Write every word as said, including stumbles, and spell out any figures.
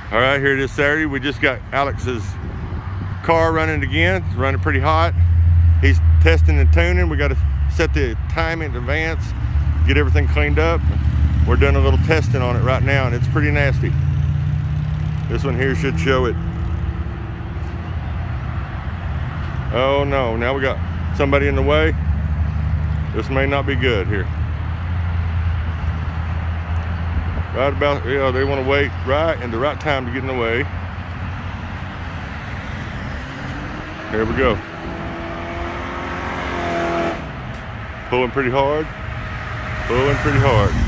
All right, here it is Saturday. We just got Alex's car running again. It's running pretty hot. He's testing and tuning. We got to set the time in advance, get everything cleaned up. We're doing a little testing on it right now, and it's pretty nasty. This one here should show it. Oh no, now we got somebody in the way. This may not be good here. Right about, you know, they want to wait right and the right time to get in the way. Here we go. Pulling pretty hard. Pulling pretty hard.